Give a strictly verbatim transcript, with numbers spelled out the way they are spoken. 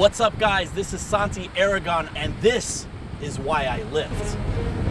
What's up, guys? This is Santi Aragon, and this is Why I Lift.